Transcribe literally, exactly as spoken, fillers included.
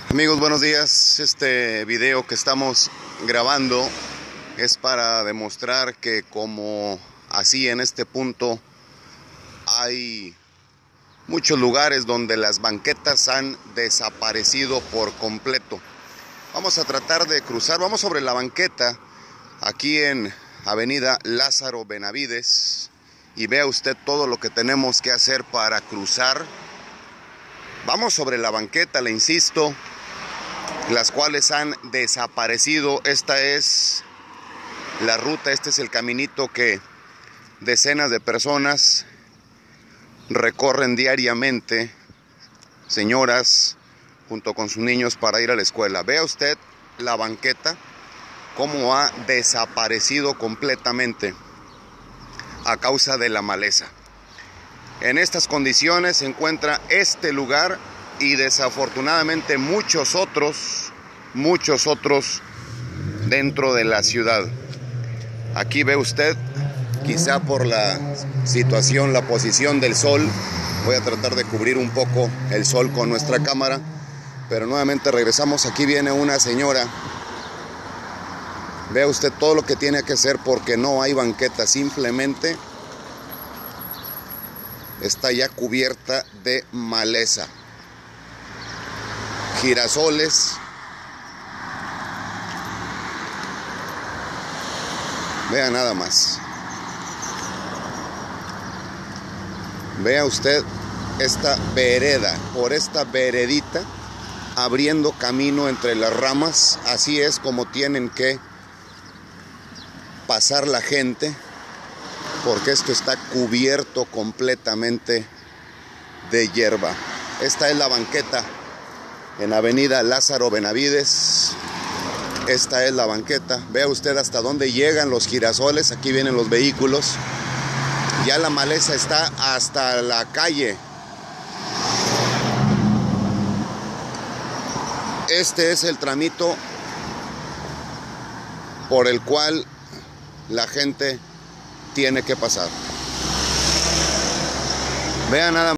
Amigos, buenos días. Este video que estamos grabando es para demostrar que como así en este punto hay muchos lugares donde las banquetas han desaparecido por completo. Vamos a tratar de cruzar, vamos sobre la banqueta aquí en Avenida Lázaro Benavides y vea usted todo lo que tenemos que hacer para cruzar. Vamos sobre la banqueta, le insisto, las cuales han desaparecido. Esta es la ruta, este es el caminito que decenas de personas recorren diariamente, señoras junto con sus niños, para ir a la escuela. Vea usted la banqueta, cómo ha desaparecido completamente a causa de la maleza. En estas condiciones se encuentra este lugar y desafortunadamente muchos otros, muchos otros dentro de la ciudad. Aquí ve usted, quizá por la situación, la posición del sol, voy a tratar de cubrir un poco el sol con nuestra cámara, pero nuevamente regresamos. Aquí viene una señora. Vea usted todo lo que tiene que hacer porque no hay banqueta, simplemente está ya cubierta de maleza. Girasoles. Vea nada más. Vea usted esta vereda, por esta veredita, abriendo camino entre las ramas. Así es como tienen que pasar la gente, porque esto está cubierto completamente de hierba. Esta es la banqueta en Avenida Lázaro Benavides. Esta es la banqueta. Vea usted hasta dónde llegan los girasoles. Aquí vienen los vehículos. Ya la maleza está hasta la calle. Este es el tramito por el cual la gente tiene que pasar. Vean nada más.